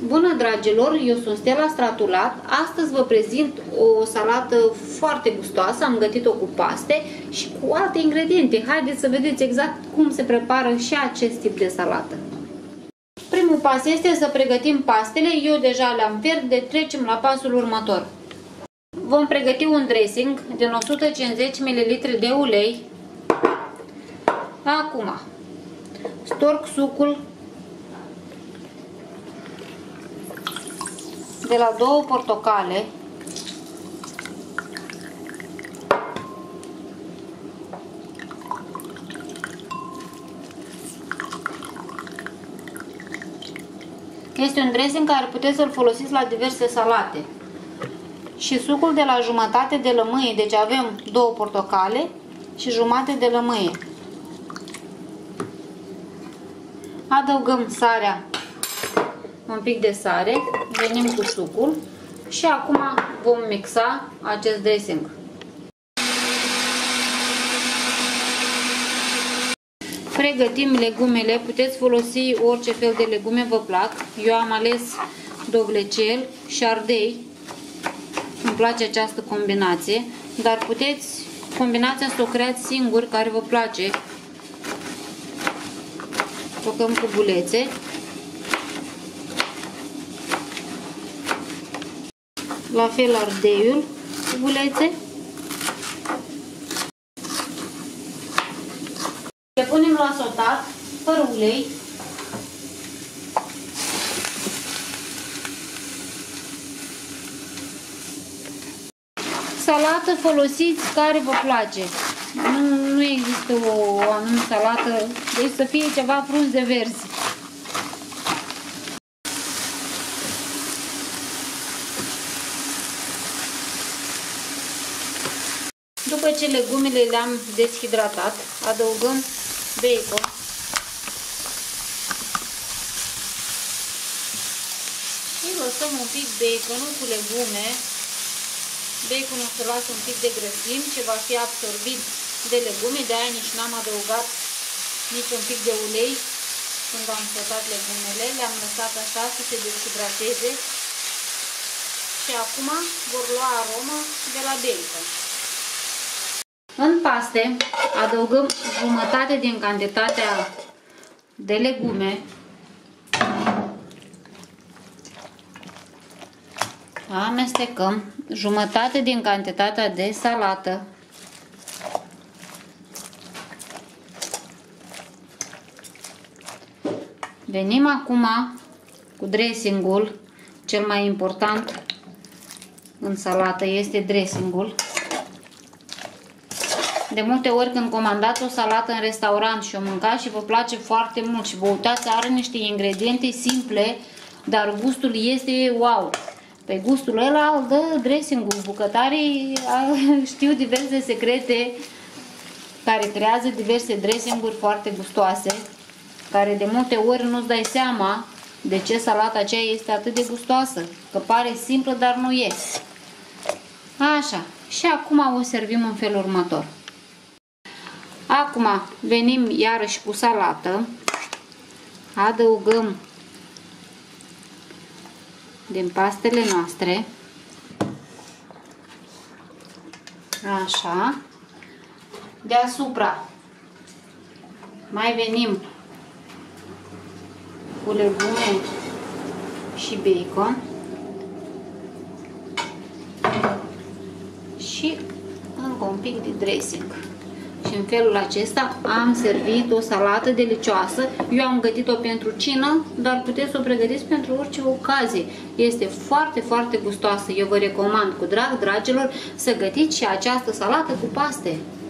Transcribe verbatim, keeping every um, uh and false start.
Bună, dragilor, eu sunt Stella Stratulat. Astăzi vă prezint o salată foarte gustoasă. Am gătit-o cu paste și cu alte ingrediente. Haideți să vedeți exact cum se prepară și acest tip de salată. Primul pas este să pregătim pastele. Eu deja le-am fiert, de trecem la pasul următor. Vom pregăti un dressing din o sută cincizeci de mililitri de ulei. Acum storc sucul de la două portocale. Este un dressing care puteți să-l folosiți la diverse salate. Și sucul de la jumătate de lămâie, deci avem două portocale și jumătate de lămâie. Adăugăm sarea, un pic de sare, venim cu sucul și acum vom mixa acest dressing. Pregătim legumele, puteți folosi orice fel de legume vă plac. Eu am ales dovlecel și ardei. Îmi place această combinație, dar puteți combinația să o creați singuri, care vă place. Tocăm cu bulețe. La fel ardeiul cu bulețe. Le punem la sotat, fără ulei. Salată folosiți care vă place. Nu, nu există o, o anume salată, deci să fie ceva frunze verzi. După ce legumele le-am deshidratat, adăugăm bacon. Și lăsăm un pic baconul cu legume. Baconul se lasă un pic de grăsimi ce va fi absorbit de legume, de aia nici n-am adăugat nici un pic de ulei când am sătat legumele. Le-am lăsat așa să se deshidrateze și acum vor lua aromă de la bacon. În paste adăugăm jumătate din cantitatea de legume. Amestecăm jumătate din cantitatea de salată. Venim acum cu dressingul. Cel mai important în salată este dressingul. De multe ori când comandați o salată în restaurant și o mâncați și vă place foarte mult și vă uitați, are niște ingrediente simple, dar gustul este wow. Pe gustul ăla îl dă dressing-ul. Bucătarii știu diverse secrete care creează diverse dressing-uri foarte gustoase, care de multe ori nu-ți dai seama de ce salata aceea este atât de gustoasă, că pare simplă, dar nu e. Așa. Și acum o servim în felul următor. Acum venim iarăși cu salată. Adăugăm din pastele noastre. Așa. Deasupra mai venim cu legume și bacon. Și încă un pic de dressing. Și în felul acesta am servit o salată delicioasă. Eu am gătit-o pentru cină, dar puteți să o pregătiți pentru orice ocazie. Este foarte, foarte gustoasă. Eu vă recomand cu drag, dragilor, să gătiți și această salată cu paste.